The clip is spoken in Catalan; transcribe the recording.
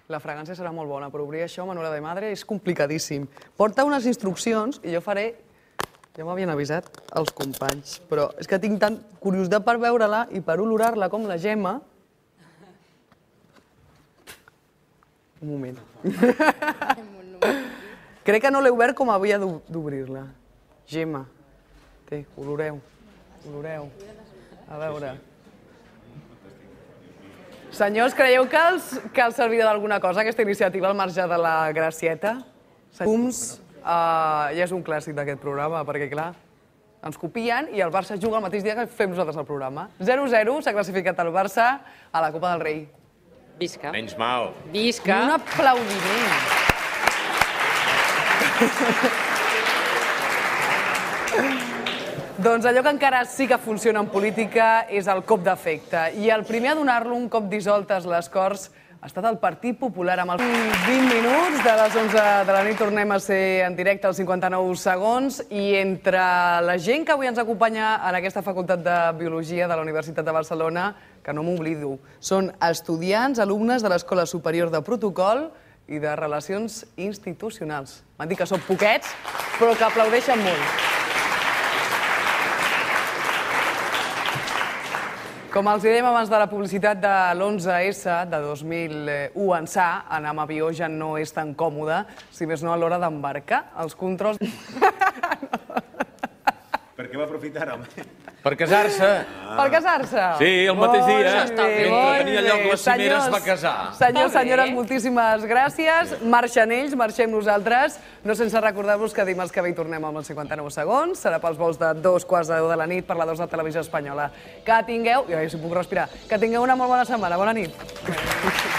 La fragància serà molt bona, però obrir això, Manuela de Madre, és complicadíssim. Porta unes instruccions i jo faré... Ja m'havien avisat els companys, però és que tinc tant curiositat per veure-la i per olorar-la com la Gemma. Un moment. Crec que no l'he obert com havia d'obrir-la. Gemma, té, oloreu, oloreu. A veure... Senyors, creieu que els servirà d'alguna cosa aquesta iniciativa al marge de la gracieta? Fums ja és un clàssic d'aquest programa, perquè clar, ens copien i el Barça juga el mateix dia que fem nosaltres el programa. 0-0, s'ha classificat el Barça a la Copa del Rei. Visca. Menys mal. Visca. Un aplaudiment. Doncs allò que encara sí que funciona en política és el cop d'efecte. I el primer a donar-lo un cop dissoltes les Corts ha estat el Partit Popular. Amb els 20 minuts de les 11 de la nit tornem a ser en directe als 59 segons i entre la gent que avui ens acompanya en aquesta Facultat de Biologia de la Universitat de Barcelona, que no m'oblido, són estudiants, alumnes de l'Escola Superior de Protocol i de Relacions Institucionals. M'han dit que són poquets, però que aplaudeixen molt. Com els dèiem abans de la publicitat de l'11S de 2001 ençà, anar amb avió ja no és tan còmode, si més no a l'hora d'embarcar. Els controls... Per què va aprofitar, home? Per casar-se. Per casar-se? Sí, el mateix dia. Mentre tenia lloc la cimera es va casar. Senyors, senyores, moltíssimes gràcies. Marxen ells, marxem nosaltres. No sense recordar-vos que dimarts que ve hi tornem amb els 59 segons. Serà pels vols de 2:15 de la nit per la 2 de Televisió Espanyola. Que tingueu... Jo si puc respirar. Que tingueu una molt bona setmana. Bona nit.